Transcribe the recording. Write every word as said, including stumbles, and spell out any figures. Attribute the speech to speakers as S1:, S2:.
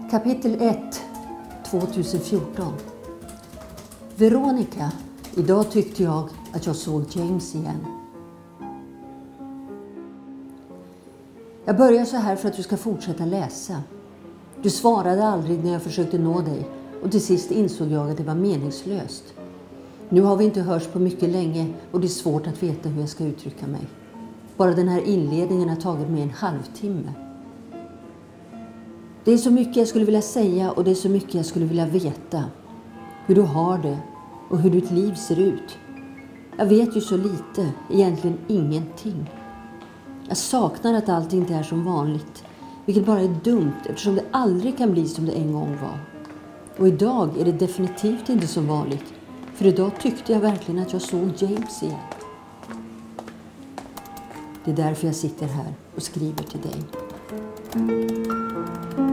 S1: Kapitel ett, tjugohundrafjorton. Veronica, idag tyckte jag att jag såg James igen. Jag börjar så här för att du ska fortsätta läsa. Du svarade aldrig när jag försökte nå dig och till sist insåg jag att det var meningslöst. Nu har vi inte hörts på mycket länge och det är svårt att veta hur jag ska uttrycka mig. Bara den här inledningen har tagit mig en halvtimme. Det är så mycket jag skulle vilja säga och det är så mycket jag skulle vilja veta. Hur du har det och hur ditt liv ser ut. Jag vet ju så lite, egentligen ingenting. Jag saknar att allt inte är som vanligt, vilket bara är dumt eftersom det aldrig kan bli som det en gång var. Och idag är det definitivt inte som vanligt, för idag tyckte jag verkligen att jag såg James igen. Det är därför jag sitter här och skriver till dig.